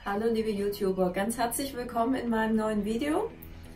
Hallo liebe YouTuber, ganz herzlich willkommen in meinem neuen Video.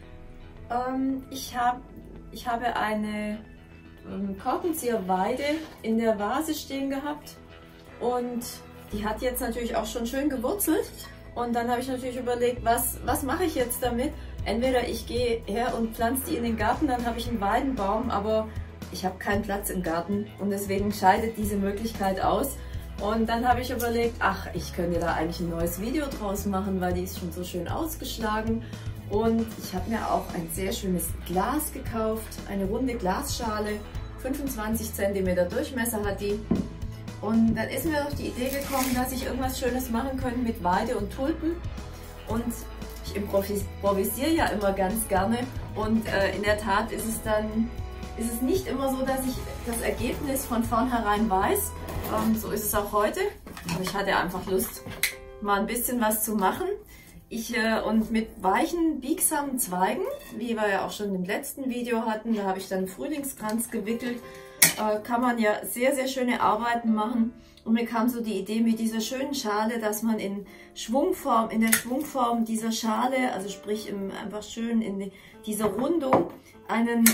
Ich habe eine Korkenzieherweide in der Vase stehen gehabt und die hat jetzt natürlich auch schon schön gewurzelt. Und dann habe ich natürlich überlegt, was mache ich jetzt damit? Entweder ich gehe her und pflanze die in den Garten, dann habe ich einen Weidenbaum, aber ich habe keinen Platz im Garten und deswegen scheidet diese Möglichkeit aus. Und dann habe ich überlegt, ach, ich könnte da eigentlich ein neues Video draus machen, weil die ist schon so schön ausgeschlagen. Und ich habe mir auch ein sehr schönes Glas gekauft, eine runde Glasschale, 25 cm Durchmesser hat die. Und dann ist mir doch die Idee gekommen, dass ich irgendwas Schönes machen könnte mit Weide und Tulpen. Und ich improvisiere ja immer ganz gerne. Und in der Tat ist es nicht immer so, dass ich das Ergebnis von vornherein weiß. So ist es auch heute. Aber ich hatte einfach Lust, mal ein bisschen was zu machen. Und mit weichen, biegsamen Zweigen, wie wir ja auch schon im letzten Video hatten, da habe ich dann einen Frühlingskranz gewickelt, kann man ja sehr, sehr schöne Arbeiten machen. Und mir kam so die Idee mit dieser schönen Schale, dass man in der Schwungform dieser Schale, also sprich einfach schön in dieser Rundung, eine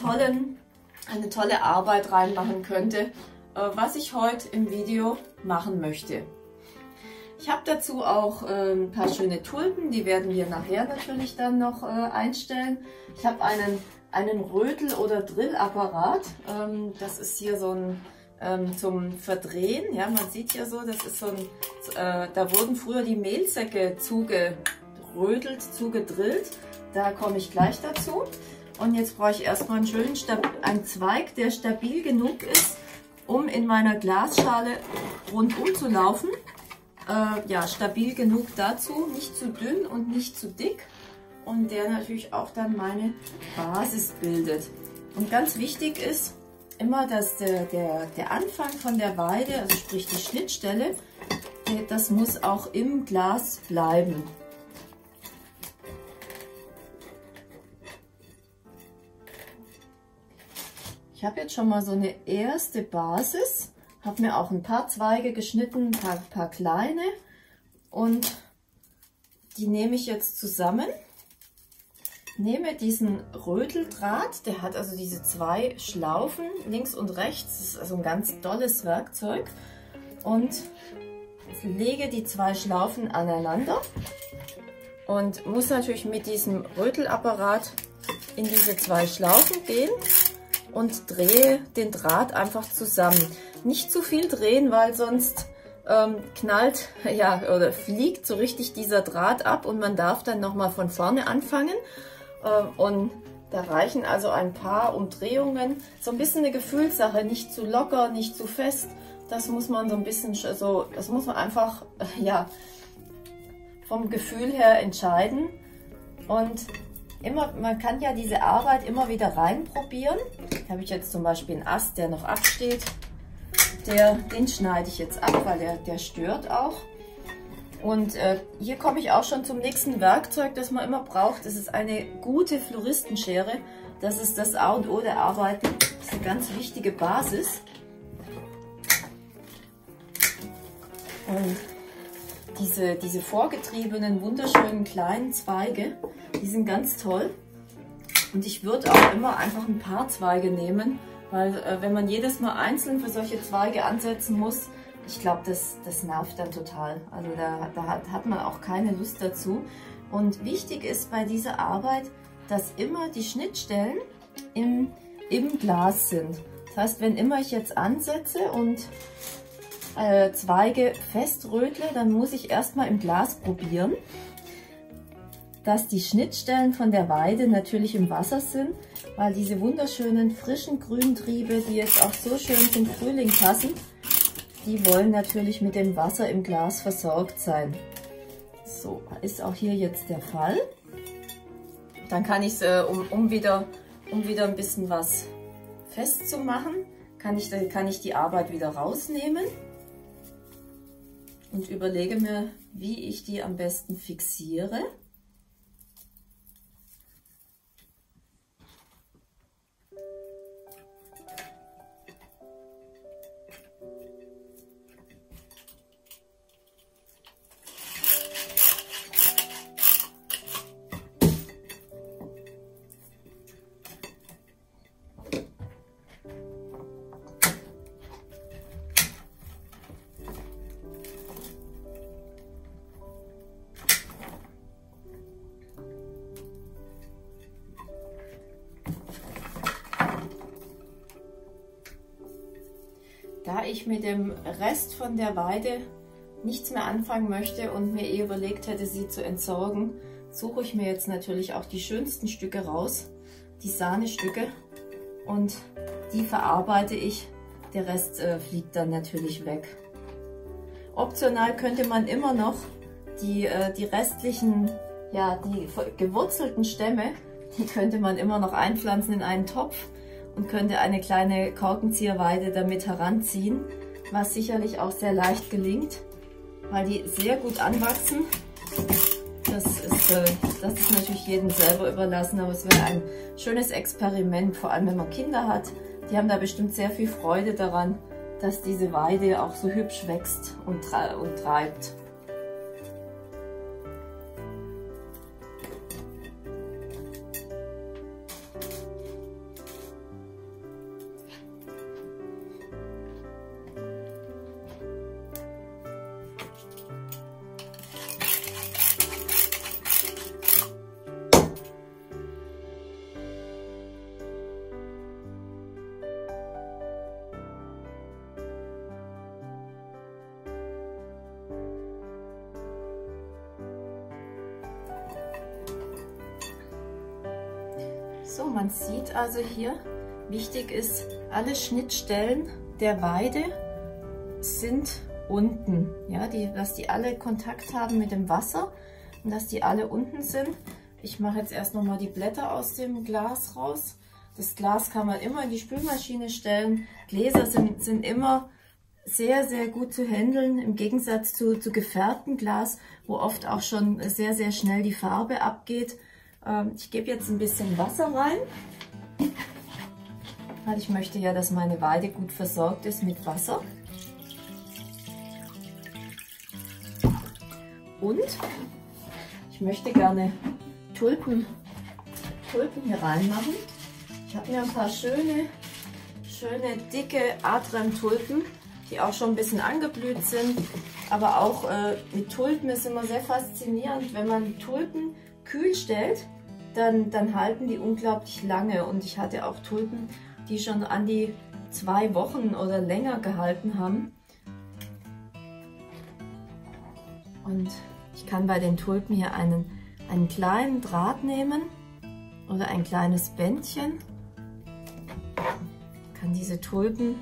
tolle Arbeit reinmachen könnte, was ich heute im Video machen möchte. Ich habe dazu auch ein paar schöne Tulpen, die werden wir nachher natürlich dann noch einstellen. Ich habe einen Rötel- oder Drillapparat. Das ist hier so ein zum Verdrehen. Ja, man sieht hier so, das ist so ein, da wurden früher die Mehlsäcke zugerödelt, zugedrillt. Da komme ich gleich dazu. Und jetzt brauche ich erstmal einen Zweig, der stabil genug ist, um in meiner Glasschale rundum zu laufen. Ja, stabil genug dazu, nicht zu dünn und nicht zu dick. Und der natürlich auch dann meine Basis bildet. Und ganz wichtig ist immer, dass der Anfang von der Weide, also sprich die Schnittstelle, das muss auch im Glas bleiben. Ich habe jetzt schon mal so eine erste Basis, habe mir auch ein paar Zweige geschnitten, ein paar kleine, und die nehme ich jetzt zusammen. Nehme diesen Röteldraht, der hat also diese zwei Schlaufen links und rechts, das ist also ein ganz tolles Werkzeug, und lege die zwei Schlaufen aneinander und muss natürlich mit diesem Rötelapparat in diese zwei Schlaufen gehen und drehe den Draht einfach zusammen. Nicht zu viel drehen, weil sonst knallt oder fliegt so richtig dieser Draht ab und man darf dann nochmal von vorne anfangen. Und da reichen also ein paar Umdrehungen, so ein bisschen eine Gefühlssache, nicht zu locker, nicht zu fest. Das muss man so ein bisschen das muss man einfach vom Gefühl her entscheiden. Und man kann ja diese Arbeit immer wieder reinprobieren. Hier habe ich jetzt zum Beispiel einen Ast, der noch absteht. Den schneide ich jetzt ab, weil der stört auch. Und hier komme ich auch schon zum nächsten Werkzeug, das man immer braucht. Das ist eine gute Floristenschere. Das ist das A und O der Arbeit. Das ist eine ganz wichtige Basis. Und diese vorgetriebenen, wunderschönen kleinen Zweige, die sind ganz toll. Und ich würde auch immer einfach ein paar Zweige nehmen, weil wenn man jedes Mal einzeln für solche Zweige ansetzen muss, ich glaube, das nervt dann total. Also da hat man auch keine Lust dazu. Und wichtig ist bei dieser Arbeit, dass immer die Schnittstellen im Glas sind. Das heißt, wenn immer ich jetzt ansetze und Zweige feströtle, dann muss ich erstmal im Glas probieren, dass die Schnittstellen von der Weide natürlich im Wasser sind, weil diese wunderschönen frischen Grüntriebe, die jetzt auch so schön zum Frühling passen, die wollen natürlich mit dem Wasser im Glas versorgt sein. So, ist auch hier jetzt der Fall. Dann kann ich es, um wieder ein bisschen was festzumachen, kann ich die Arbeit wieder rausnehmen und überlege mir, wie ich die am besten fixiere. Da ich mit dem Rest von der Weide nichts mehr anfangen möchte und mir überlegt hätte, sie zu entsorgen, suche ich mir jetzt natürlich auch die schönsten Stücke raus, die Sahnestücke, und die verarbeite ich. Der Rest fliegt dann natürlich weg. Optional könnte man immer noch die restlichen, ja, die gewurzelten Stämme, die könnte man immer noch einpflanzen in einen Topf und könnte eine kleine Korkenzieherweide damit heranziehen, was sicherlich auch sehr leicht gelingt, weil die sehr gut anwachsen. Das ist natürlich jedem selber überlassen, aber es wäre ein schönes Experiment, vor allem wenn man Kinder hat. Die haben da bestimmt sehr viel Freude daran, dass diese Weide auch so hübsch wächst und treibt. So, man sieht also hier, wichtig ist, alle Schnittstellen der Weide sind unten, ja, dass die alle Kontakt haben mit dem Wasser und dass die alle unten sind. Ich mache jetzt erst noch mal die Blätter aus dem Glas raus. Das Glas kann man immer in die Spülmaschine stellen. Gläser sind immer sehr, sehr gut zu handeln, im Gegensatz zu gefärbtem Glas, wo oft auch schon sehr, sehr schnell die Farbe abgeht. Ich gebe jetzt ein bisschen Wasser rein, weil ich möchte ja, dass meine Weide gut versorgt ist mit Wasser. Und ich möchte gerne Tulpen hier reinmachen. Ich habe mir ein paar schöne dicke Adrem-Tulpen, die auch schon ein bisschen angeblüht sind. Aber auch mit Tulpen ist immer sehr faszinierend, wenn man Tulpen kühl stellt, dann halten die unglaublich lange. Und ich hatte auch Tulpen, die schon an die 2 Wochen oder länger gehalten haben. Und ich kann bei den Tulpen hier einen kleinen Draht nehmen oder ein kleines Bändchen. Ich kann diese Tulpen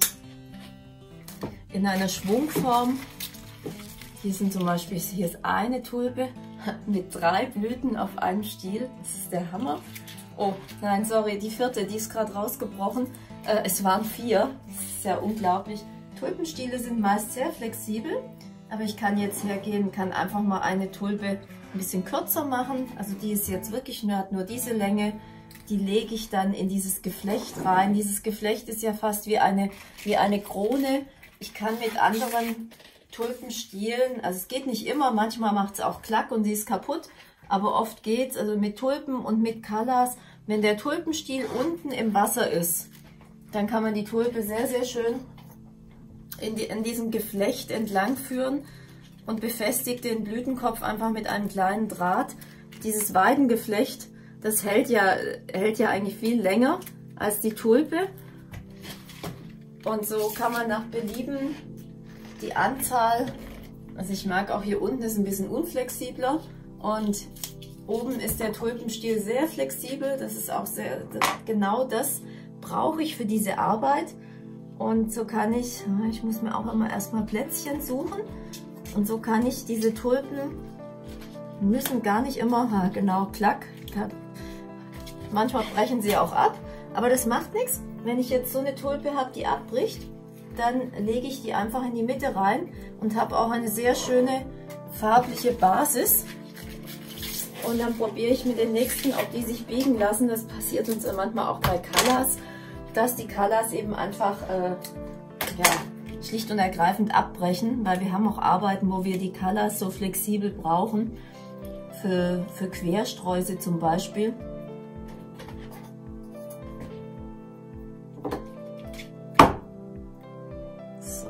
in einer Schwungform, hier ist eine Tulpe mit 3 Blüten auf einem Stiel, das ist der Hammer. Oh nein, sorry, die 4., die ist gerade rausgebrochen. Es waren 4, das ist ja unglaublich. Tulpenstiele sind meist sehr flexibel, aber ich kann jetzt hergehen, kann einfach mal eine Tulpe ein bisschen kürzer machen. Also die ist jetzt wirklich hat nur diese Länge. Die lege ich dann in dieses Geflecht rein. Dieses Geflecht ist ja fast wie eine Krone. Ich kann mit anderen Tulpenstielen, also es geht nicht immer, manchmal macht es auch Klack und sie ist kaputt, aber oft geht es, also mit Tulpen und mit Callas, wenn der Tulpenstiel unten im Wasser ist, dann kann man die Tulpe sehr, sehr schön in diesem Geflecht entlang führen und befestigt den Blütenkopf einfach mit einem kleinen Draht. Dieses Weidengeflecht, das hält ja eigentlich viel länger als die Tulpe. Und so kann man nach Belieben die Anzahl, also ich mag auch hier unten, ist ein bisschen unflexibler und oben ist der Tulpenstiel sehr flexibel. Das ist auch genau das brauche ich für diese Arbeit. Und so kann ich muss mir auch immer erstmal Plätzchen suchen. Und so kann ich diese Tulpen, müssen gar nicht immer, genau, klack. Manchmal brechen sie auch ab, aber das macht nichts. Wenn ich jetzt so eine Tulpe habe, die abbricht, dann lege ich die einfach in die Mitte rein und habe auch eine sehr schöne farbliche Basis. Und dann probiere ich mit den nächsten, ob die sich biegen lassen. Das passiert uns manchmal auch bei Callas, dass die Callas eben einfach schlicht und ergreifend abbrechen, weil wir haben auch Arbeiten, wo wir die Callas so flexibel brauchen, für Quersträuße zum Beispiel. So.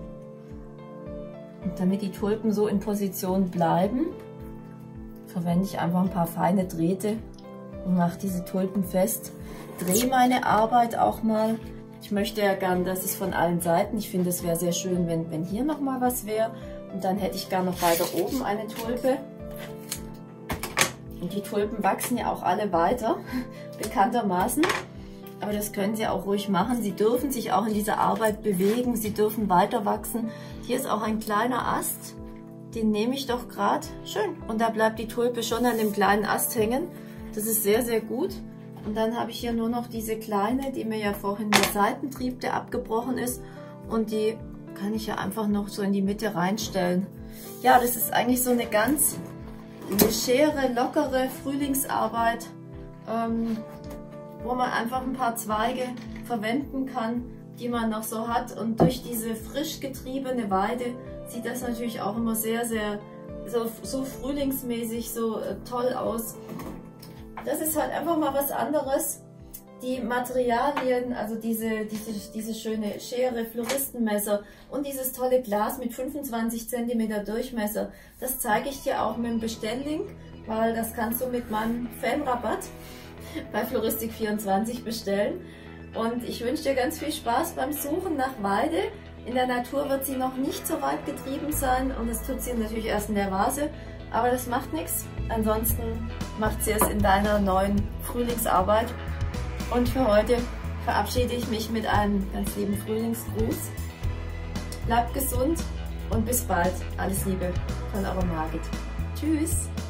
Und damit die Tulpen so in Position bleiben, verwende ich einfach ein paar feine Drähte und mache diese Tulpen fest. Drehe meine Arbeit auch mal Ich möchte ja gern, dass es von allen Seiten, ich finde, es wäre sehr schön, wenn hier nochmal was wäre. Und dann hätte ich gern noch weiter oben eine Tulpe. Und die Tulpen wachsen ja auch alle weiter, bekanntermaßen. Aber das können Sie auch ruhig machen. Sie dürfen sich auch in dieser Arbeit bewegen. Sie dürfen weiter wachsen. Hier ist auch ein kleiner Ast. Den nehme ich doch gerade. Schön. Und da bleibt die Tulpe schon an dem kleinen Ast hängen. Das ist sehr, sehr gut. Und dann habe ich hier nur noch diese kleine, die mir ja vorhin der Seitentrieb, der abgebrochen ist. Und die kann ich ja einfach noch so in die Mitte reinstellen. Ja, das ist eigentlich so eine ganz legere, lockere Frühlingsarbeit, wo man einfach ein paar Zweige verwenden kann, die man noch so hat. Und durch diese frisch getriebene Weide sieht das natürlich auch immer sehr, sehr so frühlingsmäßig, so toll aus. Das ist halt einfach mal was anderes. Die Materialien, also diese schöne Schere, Floristenmesser und dieses tolle Glas mit 25 cm Durchmesser, das zeige ich dir auch mit dem Bestelllink, weil das kannst du mit meinem Fanrabatt bei Floristik24 bestellen. Und ich wünsche dir ganz viel Spaß beim Suchen nach Weide. In der Natur wird sie noch nicht so weit getrieben sein und das tut sie natürlich erst in der Vase, aber das macht nichts. Ansonsten macht sie es in deiner neuen Frühlingsarbeit. Und für heute verabschiede ich mich mit einem ganz lieben Frühlingsgruß. Bleibt gesund und bis bald. Alles Liebe von eurer Margit. Tschüss!